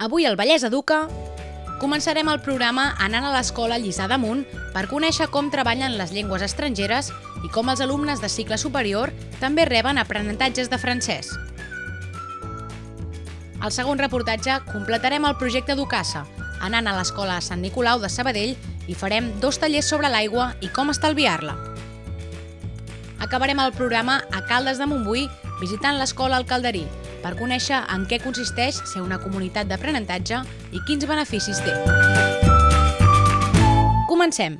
Avui al Vallès Educa començarem el programa anant a l'escola Lliçà d'Amunt per conèixer com treballen les llengües estrangeres i com els alumnes de cicle superior també reben aprenentatges de francès. Al segon reportatge completarem el projecte Educassa, anant a l'escola Sant Nicolau de Sabadell i farem 2 tallers sobre l'aigua i com estalviar-la. Acabarem el programa a Caldes de Montbui visitant l'escola El Calderí per conèixer en què consisteix ser una comunitat d'aprenentatge i quins beneficis té. Comencem!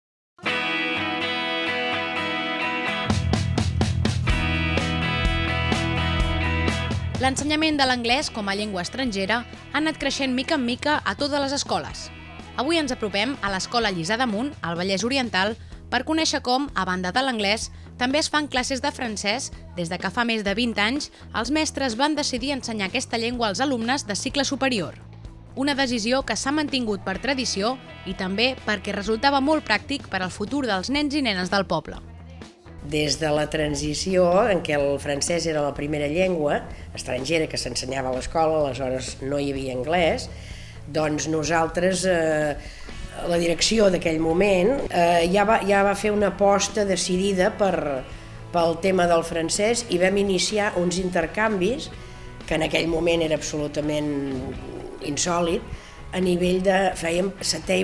L'ensenyament de l'anglès com a llengua estrangera ha anat creixent mica en mica a totes les escoles. Avui ens apropem a l'escola Lliçà d'Amunt, al Vallès Oriental, per conèixer com, a banda de l'anglès, també es fan classes de francès des de que fa més de 20 anys els mestres van decidir ensenyar aquesta llengua als alumnes de cicle superior. Una decisió que s'ha mantingut per tradició i també perquè resultava molt pràctic per al futur dels nens i nenes del poble. Des de la transició, en què el francès era la primera llengua estrangera que s'ensenyava a l'escola, aleshores no hi havia anglès, doncs nosaltres, la direcció d'aquell moment, ja va fer una aposta decidida pel tema del francès i vam iniciar uns intercanvis, que en aquell moment era absolutament insòlit, a nivell de, fèiem setè,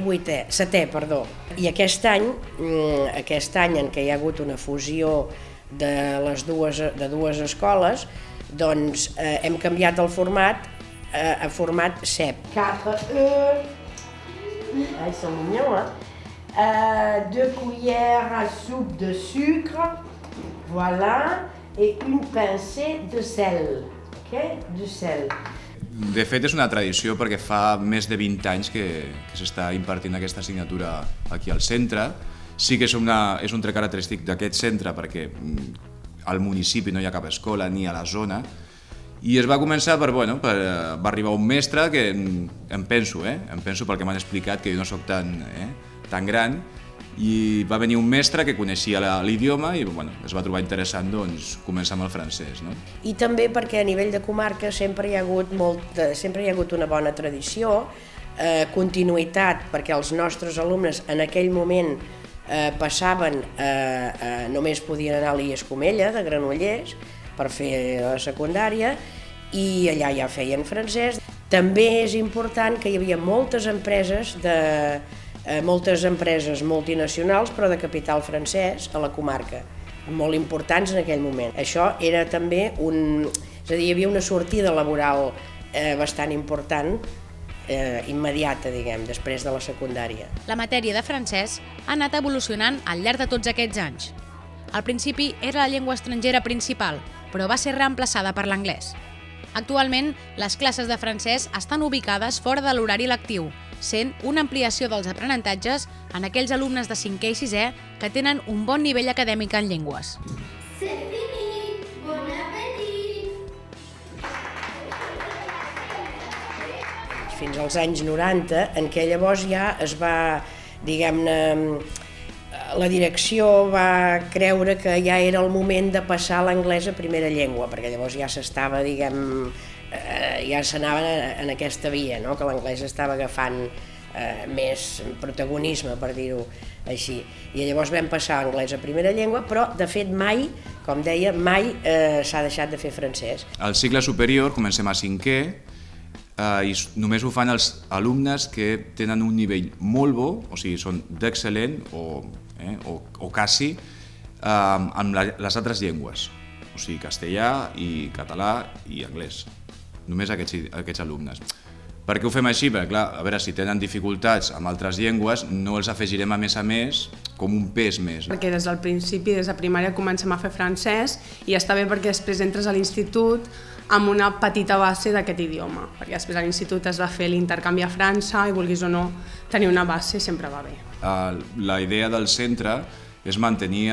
i aquest any en què hi ha hagut una fusió de dues escoles, doncs hem canviat el format a format CEP. 4E, ils sont mignons, 2 cuillères à soupe de sucre, voilà, et une pincée de sel, ok, du sel. De fet, és una tradició perquè fa més de 20 anys que s'està impartint aquesta assignatura aquí al centre. Sí que és un tret característic d'aquest centre perquè al municipi no hi ha cap escola ni a la zona. I es va començar va arribar un mestre que em penso pel que m'han explicat, que jo no soc tan gran, i va venir un mestre que coneixia l'idioma i es va trobar interessant començar amb el francès. I també perquè a nivell de comarca sempre hi ha hagut una bona tradició, continuïtat, perquè els nostres alumnes en aquell moment passaven, només podien anar a l'Escomella de Granollers per fer la secundària i allà ja feien francès. També és important que hi havia moltes empreses multinacionals, però de capital francès a la comarca, molt importants en aquell moment. Això era també és a dir, hi havia una sortida laboral bastant important, immediata, després de la secundària. La matèria de francès ha anat evolucionant al llarg de tots aquests anys. Al principi era la llengua estrangera principal, però va ser reemplaçada per l'anglès. Actualment, les classes de francès estan ubicades fora de l'horari lectiu, sent una ampliació dels aprenentatges en aquells alumnes de 5è i 6è que tenen un bon nivell acadèmic en llengües. C'est fini! Bon appétit! Fins als anys 90, en què llavors ja es va, la direcció va creure que ja era el moment de passar l'anglès a primera llengua, perquè llavors ja s'estava, ja s'anava en aquesta via, que l'anglès estava agafant més protagonisme, per dir-ho així. I llavors vam passar l'anglès a primera llengua, però de fet mai, com deia, mai s'ha deixat de fer francès. Al cicle superior comencem a 5è i només ho fan els alumnes que tenen un nivell molt bo, o sigui, són d'excel·lent o quasi, amb les altres llengües, o sigui, castellà i català i anglès. Només aquests alumnes. Per què ho fem així? Perquè, clar, a veure, si tenen dificultats amb altres llengües, no els afegirem a més, com un pes més. Perquè des del principi, des de primària, comencem a fer francès i està bé perquè després entres a l'institut amb una petita base d'aquest idioma, perquè després a l'institut es va fer l'intercanvi a França i vulguis o no, tenir una base sempre va bé. La idea del centre és mantenir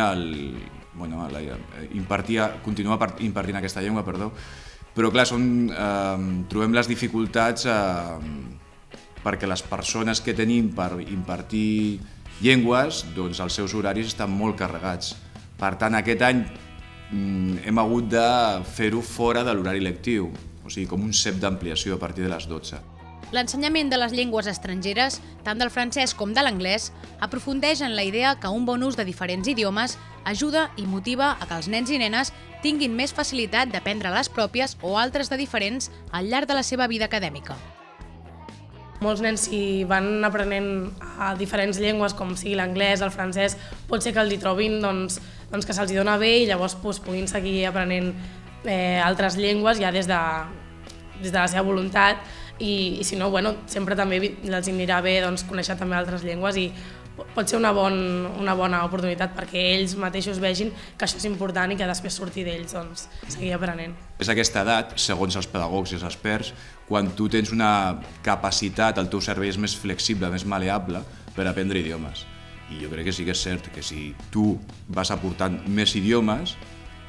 continuar impartint aquesta llengua, però clar, trobem les dificultats perquè les persones que tenim per impartir llengües, doncs els seus horaris estan molt carregats. Per tant, aquest any hem hagut de fer-ho fora de l'horari lectiu, o sigui, com un CEP d'ampliació a partir de les 12. L'ensenyament de les llengües estrangeres, tant del francès com de l'anglès, aprofundeix en la idea que un bon ús de diferents idiomes ajuda i motiva a que els nens i nenes tinguin més facilitat d'aprendre les pròpies o altres de diferents al llarg de la seva vida acadèmica. Molts nens, si van aprenent a diferents llengües, com sigui l'anglès, el francès, pot ser que els hi trobin que se'ls dona bé i llavors puguin seguir aprenent altres llengües ja des de la seva voluntat i si no, sempre també els anirà bé conèixer també altres llengües i pot ser una bona oportunitat perquè ells mateixos vegin que això és important i que després sortir d'ells seguir aprenent. És aquesta edat, segons els pedagogs i els experts, quan tu tens una capacitat, el teu cervell és més flexible, més maleable per aprendre idiomes. I jo crec que sí que és cert que si tu vas aportant més idiomes,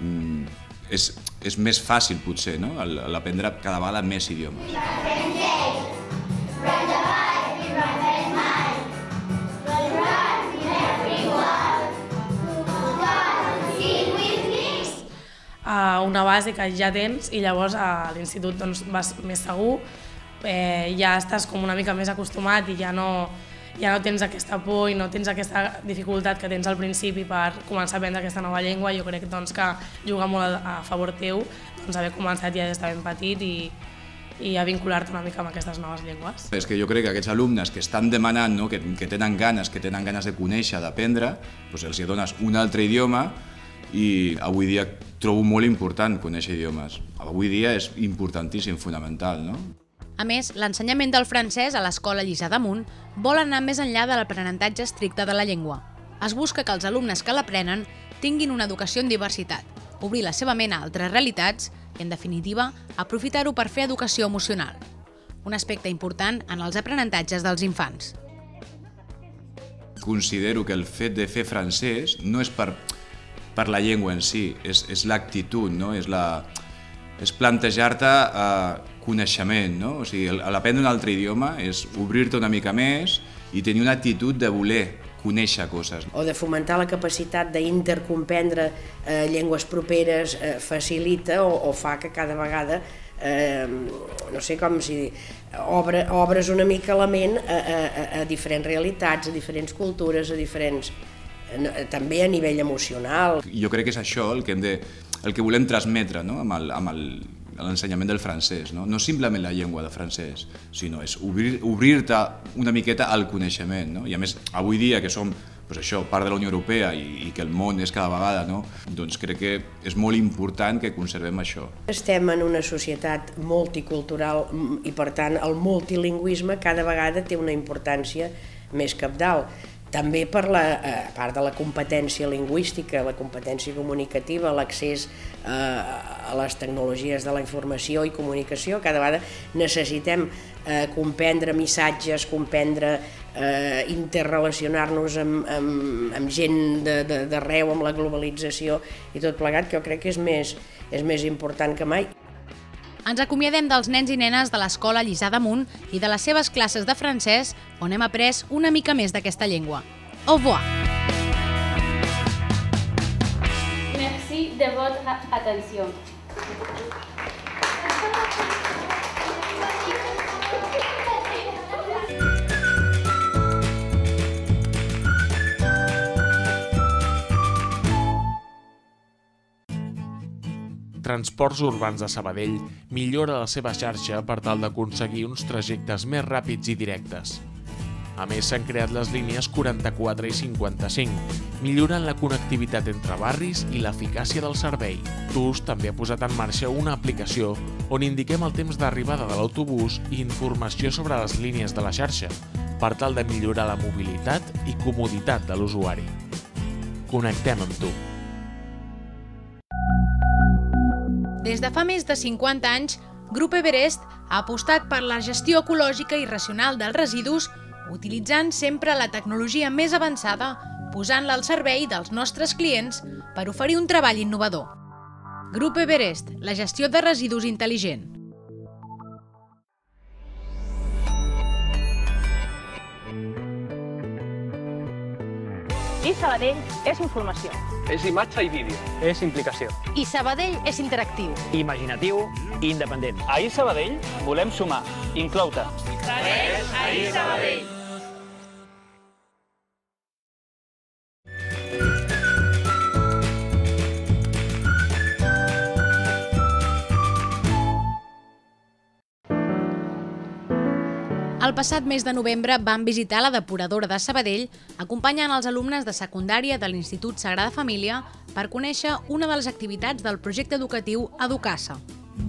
és més fàcil potser, no? L'aprendre cada vegada més idiomes. Una base que ja tens i llavors a l'institut vas més segur, ja estàs com una mica més acostumat i ja no tens aquesta por i no tens aquesta dificultat que tens al principi per començar a aprendre aquesta nova llengua. Jo crec que juga molt a favor teu haver començat ja des de ben petit i a vincular-te una mica amb aquestes noves llengües. És que jo crec que aquests alumnes que estan demanant, que tenen ganes de conèixer, d'aprendre, els dones un altre idioma i avui dia trobo molt important conèixer idiomes. Avui dia és importantíssim, fonamental, no? A més, l'ensenyament del francès a l'Escola Lliçà d'Amunt vol anar més enllà de l'aprenentatge estricte de la llengua. Es busca que els alumnes que l'aprenen tinguin una educació en diversitat, obrir la seva ment a altres realitats i, en definitiva, aprofitar-ho per fer educació emocional. Un aspecte important en els aprenentatges dels infants. Considero que el fet de fer francès no és per la llengua en si, és l'actitud, no? És plantejar-te coneixement, no? O sigui, l'aprendre un altre idioma és obrir-te una mica més i tenir una actitud de voler conèixer coses. O de fomentar la capacitat d'intercomprendre llengües properes facilita o fa que cada vegada, no sé com si obres una mica la ment a diferents realitats, a diferents cultures, també a nivell emocional. Jo crec que és això el que volem transmetre, no? amb l'ensenyament del francès. No simplement la llengua de francès, sinó és obrir-te una miqueta al coneixement. No? I a més, avui dia que som part de la Unió Europea i que el món és cada vegada, doncs crec que és molt important que conservem això. Estem en una societat multicultural i per tant el multilingüisme cada vegada té una importància més cabdal. També per a part de la competència lingüística, la competència comunicativa, l'accés a les tecnologies de la informació i comunicació, cada vegada necessitem comprendre missatges, interrelacionar-nos amb gent d'arreu, amb la globalització i tot plegat, que jo crec que és més important que mai. Ens acomiadem dels nens i nenes de l'Escola Lliçà d'Amunt i de les seves classes de francès, on hem après una mica més d'aquesta llengua. Au revoir! Merci de votre attention. Transports Urbans de Sabadell millora la seva xarxa per tal d'aconseguir uns trajectes més ràpids i directes. A més, s'han creat les línies 44 i 55, millorant la connectivitat entre barris i l'eficàcia del servei. TUS també ha posat en marxa una aplicació on indiquem el temps d'arribada de l'autobús i informació sobre les línies de la xarxa, per tal de millorar la mobilitat i comoditat de l'usuari. Connectem amb tu. Des de fa més de 50 anys, Grup Everest ha apostat per la gestió ecològica i racional dels residus, utilitzant sempre la tecnologia més avançada, posant-la al servei dels nostres clients per oferir un treball innovador. Grup Everest, la gestió de residus intel·ligent. I Sabadell és informació. És imatge i vídeo. És implicació. I Sabadell és interactiu. Imaginatiu i independent. A I Sabadell volem sumar, incloure. Segueix a I Sabadell. El passat mes de novembre van visitar la depuradora de Sabadell acompanyant els alumnes de secundària de l'Institut Sagrada Família per conèixer una de les activitats del projecte educatiu Educassa.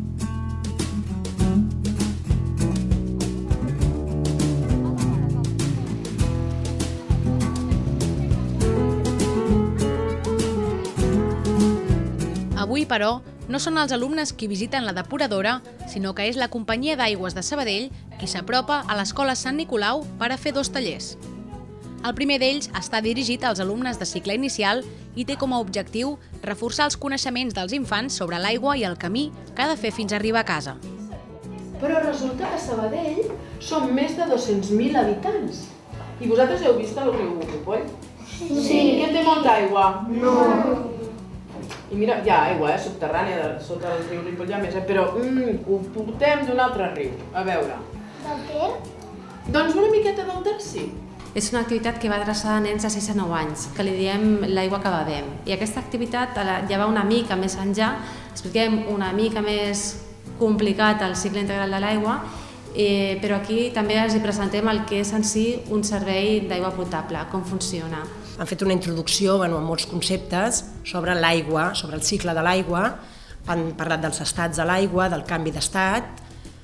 Avui, però, no són els alumnes qui visiten la depuradora, sinó que és la companyia d'aigües de Sabadell qui s'apropa a l'Escola Sant Nicolau per a fer 2 tallers. El primer d'ells està dirigit als alumnes de cicle inicial i té com a objectiu reforçar els coneixements dels infants sobre l'aigua i el camí que ha de fer fins a arribar a casa. Però resulta que a Sabadell són més de 200.000 habitants. I vosaltres heu vist el riu Ripoll? Sí. I té molta aigua? No. I mira, hi ha aigua subterrània sota el riu Ripoll, però ho portem d'un altre riu. A veure. Del què? Doncs una miqueta del Tercí. És una activitat que va adreçada a nens de 6 a 9 anys, que li diem l'aigua que bevem. I aquesta activitat ja va una mica més enllà, expliquem una mica més complicat el cicle integral de l'aigua, però aquí també els presentem el que és en si un servei d'aigua potable, com funciona. Han fet una introducció amb molts conceptes sobre l'aigua, sobre el cicle de l'aigua, han parlat dels estats de l'aigua, del canvi d'estat,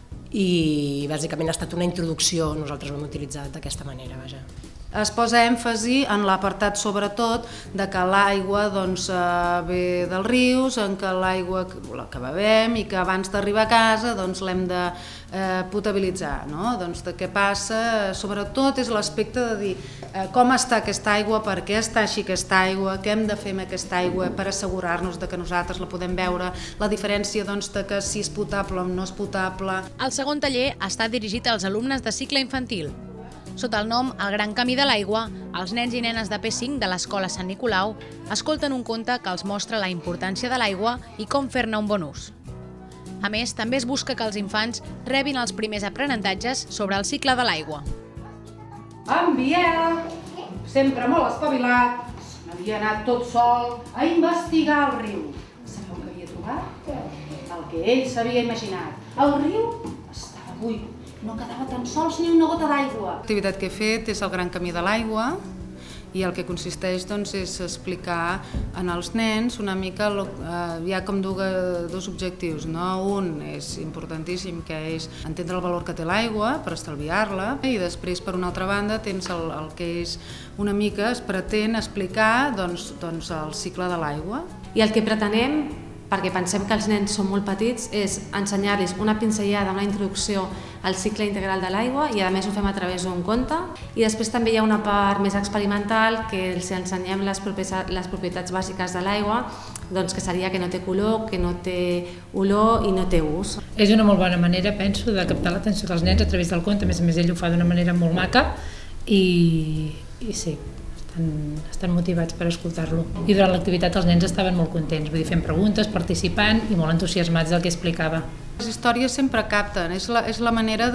i bàsicament ha estat una introducció, nosaltres ho hem utilitzat d'aquesta manera. Es posa èmfasi en l'apartat sobretot de que l'aigua ve dels rius, en que l'aigua que bevem i que abans d'arribar a casa l'hem de potabilitzar. Què passa? Sobretot és l'aspecte de dir com està aquesta aigua, per què està així aquesta aigua, què hem de fer amb aquesta aigua per assegurar-nos que nosaltres la podem beure, la diferència de que si és potable o no és potable. El segon taller està dirigit als alumnes de cicle infantil. Sota el nom El Gran Camí de l'Aigua, els nens i nenes de P5 de l'Escola Sant Nicolau escolten un conte que els mostra la importància de l'aigua i com fer-ne un bon ús. A més, també es busca que els infants rebin els primers aprenentatges sobre el cicle de l'aigua. En Biel, sempre molt espavilat, havia anat tot sol a investigar el riu. Sabeu què havia trobat? El que ell s'havia imaginat. El riu estava buit. No quedava tan sols ni una gota d'aigua. L'activitat que he fet és el Gran Camí de l'Aigua i el que consisteix és explicar als nens una mica, hi ha com dos objectius. Un és importantíssim, que és entendre el valor que té l'aigua per estalviar-la, i després, per una altra banda, tens el que és una mica, es pretén explicar el cicle de l'aigua. I el que pretenem, perquè pensem que els nens són molt petits, és ensenyar-los una pinzellada, una introducció al cicle integral de l'aigua, i a més ho fem a través d'un conte. I després també hi ha una part més experimental, que els ensenyem les propietats bàsiques de l'aigua, que seria que no té color, que no té olor i no té ús. És una molt bona manera, penso, de captar l'atenció dels nens a través del conte. A més ell ho fa d'una manera molt maca i sí, estan motivats per escoltar-lo. I durant l'activitat els nens estaven molt contents, fent preguntes, participant i molt entusiasmats del que explicava. Les històries sempre capten, és la manera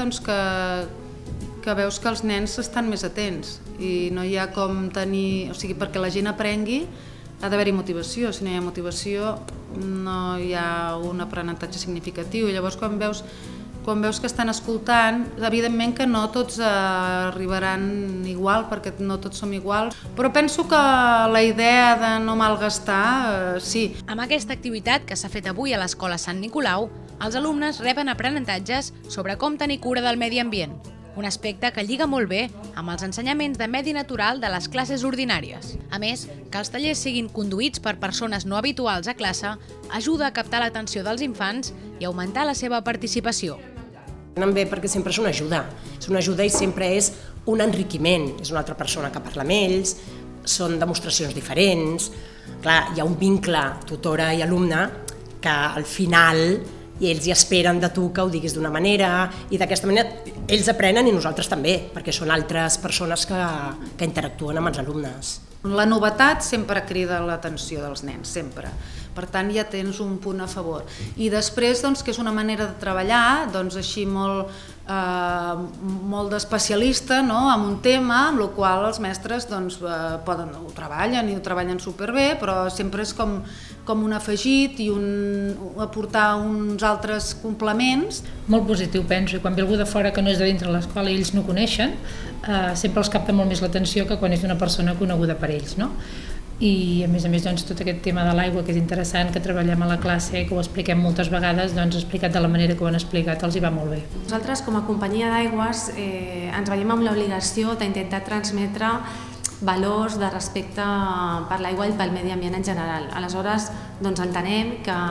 que veus que els nens estan més atents i no hi ha com tenir... O sigui, perquè la gent aprengui ha d'haver-hi motivació, si no hi ha motivació no hi ha un aprenentatge significatiu. I llavors quan veus que estan escoltant, evidentment que no tots arribaran igual, perquè no tots som iguals, però penso que la idea de no malgastar, sí. Amb aquesta activitat que s'ha fet avui a l'Escola Sant Nicolau, els alumnes reben aprenentatges sobre com tenir cura del medi ambient, un aspecte que lliga molt bé amb els ensenyaments de medi natural de les classes ordinàries. A més, que els tallers siguin conduïts per persones no habituals a classe ajuda a captar l'atenció dels infants i augmentar la seva participació. Anem bé perquè sempre és una ajuda i sempre és un enriquiment, és una altra persona que parla amb ells, són demostracions diferents, clar, hi ha un vincle tutora i alumne que al final i ells hi esperen de tu que ho diguis d'una manera, i d'aquesta manera ells aprenen i nosaltres també, perquè són altres persones que interactuen amb els alumnes. La novetat sempre crida l'atenció dels nens, sempre. Per tant, ja tens un punt a favor. I després, que és una manera de treballar, així molt d'especialista en un tema, amb el qual els mestres ho treballen superbé, però sempre és com un afegit i aportar uns altres complements. Molt positiu, penso, i quan ve algú de fora que no és de dintre l'escola i ells no coneixen, sempre els capta molt més l'atenció que quan és una persona coneguda per ells, no? I a més, tot aquest tema de l'aigua, que és interessant, que treballem a la classe, que ho expliquem moltes vegades, explicat de la manera que ho han explicat, els hi va molt bé. Nosaltres, com a companyia d'aigües, ens veiem amb l'obligació d'intentar transmetre valors de respecte per l'aigua i pel medi ambient en general. Aleshores, entenem que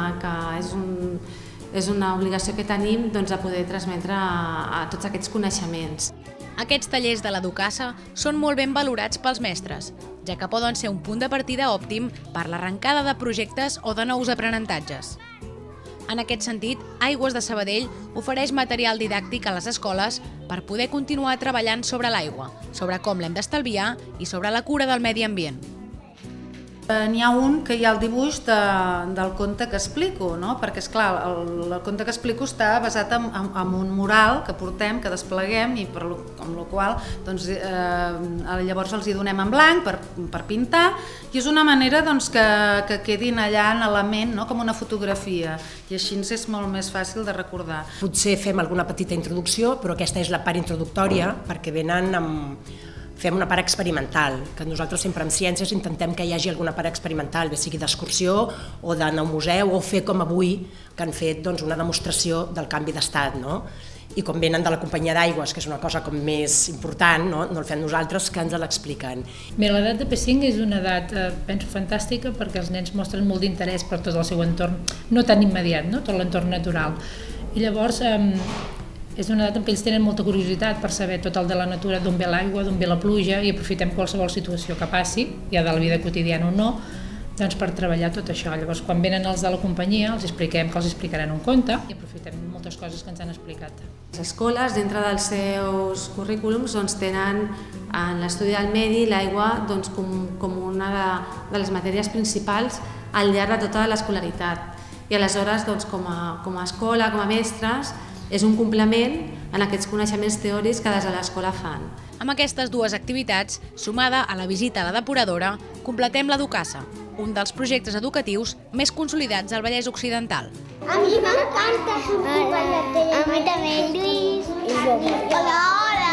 és una obligació que tenim de poder transmetre a tots aquests coneixements. Aquests tallers de l'Educassa són molt ben valorats pels mestres, ja que poden ser un punt de partida òptim per l'arrencada de projectes o de nous aprenentatges. En aquest sentit, Aigües de Sabadell ofereix material didàctic a les escoles per poder continuar treballant sobre l'aigua, sobre com l'hem d'estalviar i sobre la cura del medi ambient. N'hi ha un que hi ha el dibuix del conte que explico, perquè esclar, el conte que explico està basat en un mural que portem, que despleguem i amb la qual llavors els hi donem en blanc per pintar, i és una manera que quedin allà en la ment com una fotografia, i així és molt més fàcil de recordar. Potser fem alguna petita introducció, però aquesta és la part introductòria, perquè venen fem una part experimental, que nosaltres sempre en ciències intentem que hi hagi alguna part experimental, bé sigui d'excursió o d'anar a un museu o fer com avui, que han fet una demostració del canvi d'estat. I com venen de la companyia d'aigües, que és una cosa com més important, no el fem nosaltres, que ens l'expliquen. Bé, l'edat de P5 és una edat, penso, fantàstica, perquè els nens mostren molt d'interès per tot el seu entorn, no tan immediat, tot l'entorn natural. I llavors és una edat en què ells tenen molta curiositat per saber tot el de la natura, d'on ve l'aigua, d'on ve la pluja, i aprofitem qualsevol situació que passi, ja de la vida quotidiana o no, per treballar tot això. Llavors, quan venen els de la companyia, els expliquem que els explicaran un conte i aprofitem moltes coses que ens han explicat. Les escoles, dintre dels seus currículums, tenen en l'estudi del medi l'aigua com una de les matèries principals al llarg de tota l'escolaritat. I aleshores, com a escola, com a mestres, és un complement en aquests coneixements teòrics que des de l'escola fan. Amb aquestes dues activitats, sumada a la visita a la depuradora, completem l'Educassa, un dels projectes educatius més consolidats al Vallès Occidental. A mi m'encanta sortir per la tele. A mi també, Lluís. Hola, hola!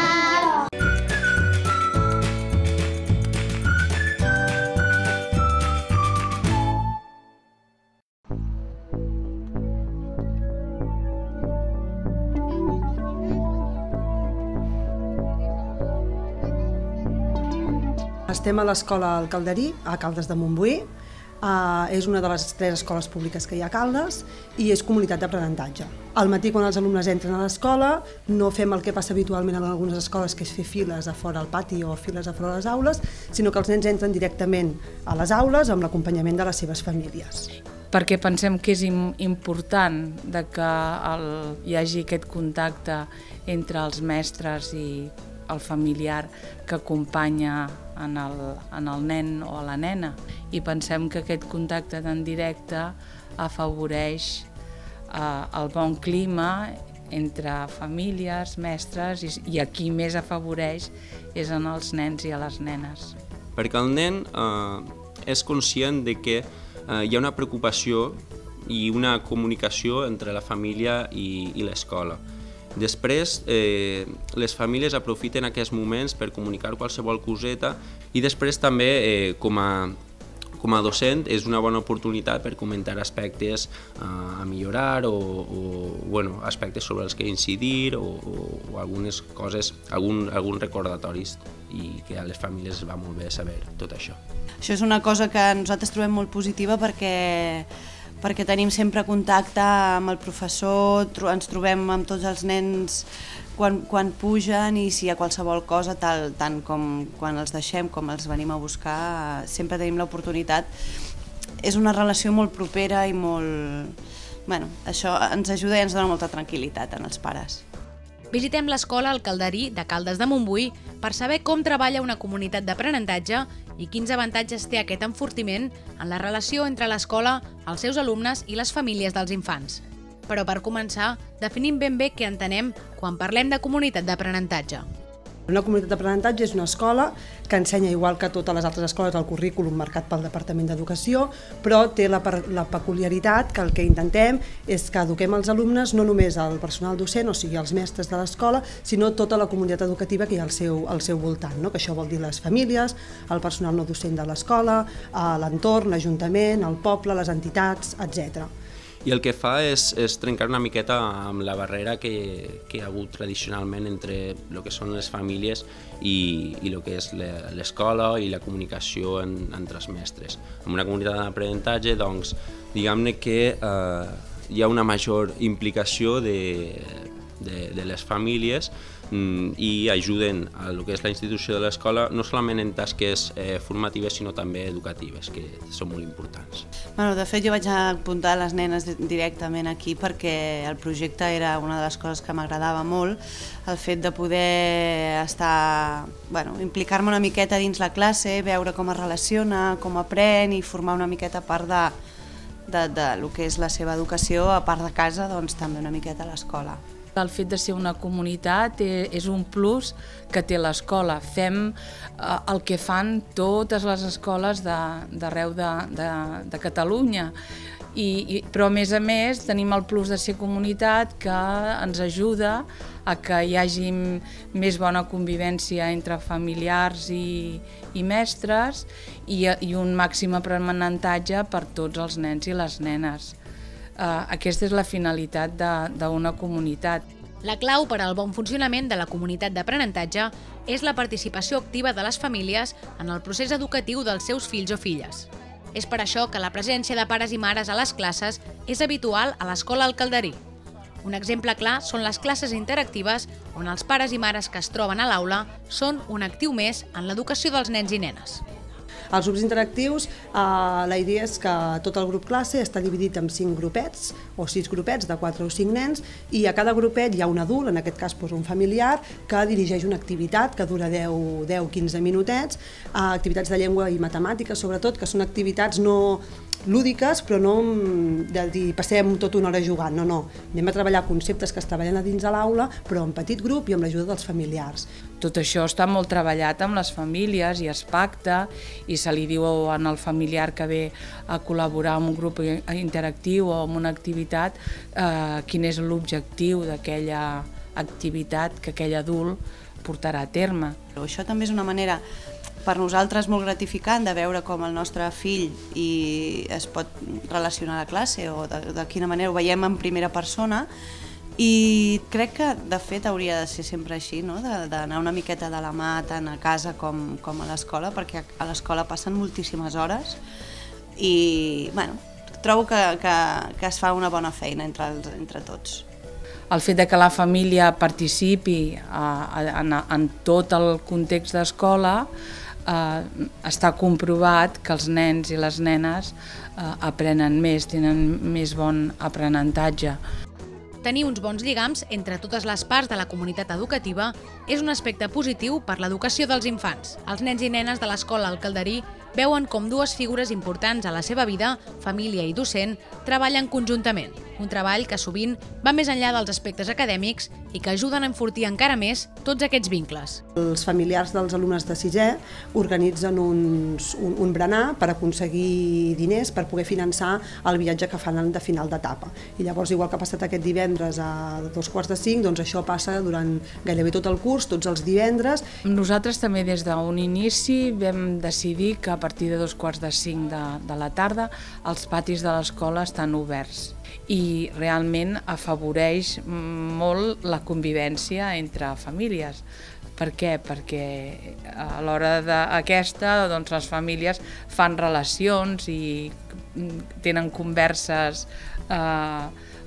Estem a l'escola El Calderí, a Caldes de Montbui. És una de les 3 escoles públiques que hi ha a Caldes i és comunitat d'aprenentatge. Al matí, quan els alumnes entren a l'escola, no fem el que passa habitualment en algunes escoles, que és fer files a fora al pati o files a fora a les aules, sinó que els nens entren directament a les aules amb l'acompanyament de les seves famílies. Perquè pensem que és important que hi hagi aquest contacte entre els mestres i el familiar que acompanya en el nen o la nena, i pensem que aquest contacte tan directe afavoreix el bon clima entre famílies, mestres, i a qui més afavoreix és en els nens i a les nenes. Perquè el nen és conscient de que hi ha una preocupació i una comunicació entre la família i l'escola. Després, les famílies aprofiten aquests moments per comunicar qualsevol coseta, i després també, com a docent, és una bona oportunitat per comentar aspectes a millorar o aspectes sobre els que incidir o algunes coses, alguns recordatoris, i que a les famílies va molt bé saber tot això. Això és una cosa que nosaltres trobem molt positiva perquè tenim sempre contacte amb el professor, ens trobem amb tots els nens quan pugen, i si hi ha qualsevol cosa, tant com quan els deixem com els venim a buscar, sempre tenim l'oportunitat. És una relació molt propera i molt això ens ajuda i ens dona molta tranquil·litat en els pares. Visitem l'escola El Calderí de Caldes de Montbui per saber com treballa una comunitat d'aprenentatge i quins avantatges té aquest enfortiment en la relació entre l'escola, els seus alumnes i les famílies dels infants. Però per començar, definim ben bé què entenem quan parlem de comunitat d'aprenentatge. Una comunitat d'aprenentatge és una escola que ensenya, igual que totes les altres escoles, el currículum marcat pel Departament d'Educació, però té la peculiaritat que el que intentem és que eduquem els alumnes, no només el personal docent, o sigui, els mestres de l'escola, sinó tota la comunitat educativa que hi ha al seu voltant, que això vol dir les famílies, el personal no docent de l'escola, l'entorn, l'Ajuntament, el poble, les entitats, etc. I el que fa és trencar una miqueta amb la barrera que hi ha hagut tradicionalment entre el que són les famílies i el que és l'escola i la comunicació entre els mestres. En una comunitat d'aprenentatge, doncs, diguem-ne que hi ha una major implicació de les famílies i ajuden a el que és la institució de l'escola, no solament en tasques formatives, sinó també educatives, que són molt importants. De fet, jo vaig apuntar les nenes directament aquí perquè el projecte era una de les coses que m'agradava molt, el fet de poder implicar-me una miqueta dins la classe, veure com es relaciona, com aprèn i formar una miqueta part de lo que és la seva educació, a part de casa, doncs també una miqueta a l'escola. El fet de ser una comunitat és un plus que té l'escola. Fem el que fan totes les escoles d'arreu de Catalunya, però a més tenim el plus de ser comunitat que ens ajuda a que hi hagi més bona convivència entre familiars i mestres i un màxim aprenentatge per tots els nens i les nenes. Aquesta és la finalitat d'una comunitat. La clau per al bon funcionament de la comunitat d'aprenentatge és la participació activa de les famílies en el procés educatiu dels seus fills o filles. És per això que la presència de pares i mares a les classes és habitual a l'escola El Calderí. Un exemple clar són les classes interactives on els pares i mares que es troben a l'aula són un actiu més en l'educació dels nens i nenes. Els grups interactius, la idea és que tot el grup classe està dividit en 5 grupets o 6 grupets de 4 o 5 nens i a cada grupet hi ha un adult, en aquest cas un familiar, que dirigeix una activitat que dura 10-15 minutets, activitats de llengua i matemàtiques sobretot, que són activitats no lúdiques, però no de dir passem tota una hora jugant, no. Anem a treballar conceptes que es treballen a dins de l'aula, però en petit grup i amb l'ajuda dels familiars. Tot això està molt treballat amb les famílies i es pacta i se li diu al familiar que ve a col·laborar amb un grup interactiu o amb una activitat quin és l'objectiu d'aquella activitat que aquell adult portarà a terme. Això també és una manera per nosaltres molt gratificant de veure com el nostre fill es pot relacionar a la classe o de quina manera ho veiem en primera persona i crec que de fet hauria de ser sempre així, d'anar una miqueta de la mà tant a casa com a l'escola, perquè a l'escola passen moltíssimes hores i trobo que es fa una bona feina entre tots. El fet que la família participi en tot el context d'escola està comprovat que els nens i les nenes aprenen més, tenen més bon aprenentatge. Tenir uns bons lligams entre totes les parts de la comunitat educativa és un aspecte positiu per l'educació dels infants. Els nens i nenes de l'escola El Calderí veuen com dues figures importants a la seva vida, família i docent, treballen conjuntament. Un treball que sovint va més enllà dels aspectes acadèmics i que ajuden a enfortir encara més tots aquests vincles. Els familiars dels alumnes de 6è organitzen un berenar per aconseguir diners per poder finançar el viatge que fan de final d'etapa. I llavors, igual que ha passat aquest divendres a 4:45, doncs això passa durant gairebé tot el curs, tots els divendres. Nosaltres també des d'un inici vam decidir que a partir de 4:45 de la tarda els patis de l'escola estan oberts i realment afavoreix molt la convivència entre famílies. Per què? Perquè a l'hora d'aquesta les famílies fan relacions i tenen converses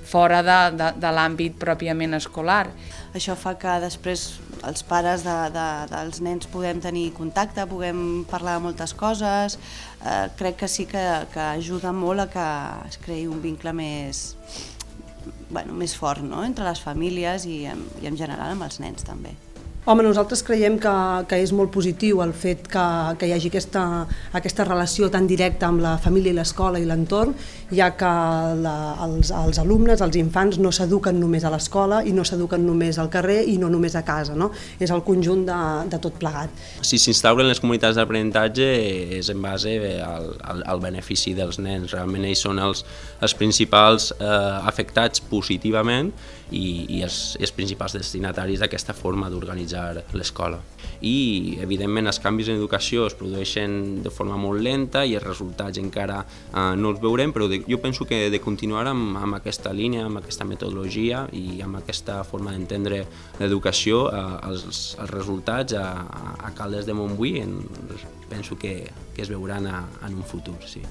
fora de l'àmbit pròpiament escolar. Això fa que després els pares dels nens puguem tenir contacte, puguem parlar de moltes coses. Crec que sí que ajuda molt a que es creï un vincle més fort entre les famílies i en general amb els nens també. Home, nosaltres creiem que és molt positiu el fet que hi hagi aquesta relació tan directa amb la família i l'escola i l'entorn, ja que els alumnes, els infants, no s'eduquen només a l'escola i no s'eduquen només al carrer i no només a casa, no? És el conjunt de tot plegat. Si s'instauren les comunitats d'aprenentatge és en base al benefici dels nens. Realment ells són els principals afectats positivament i els principals destinataris d'aquesta forma d'organitzar l'escola. I, evidentment, els canvis en educació es produeixen de forma molt lenta i els resultats encara no els veurem, però jo penso que de continuar amb aquesta línia, amb aquesta metodologia i amb aquesta forma d'entendre l'educació, els resultats a Caldes de Montbui penso que es veuran en un futur, sí.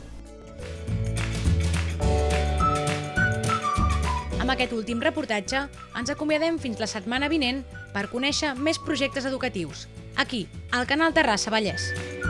Amb aquest últim reportatge ens acomiadem fins la setmana vinent per conèixer més projectes educatius, aquí, al canal Terrassa Vallès.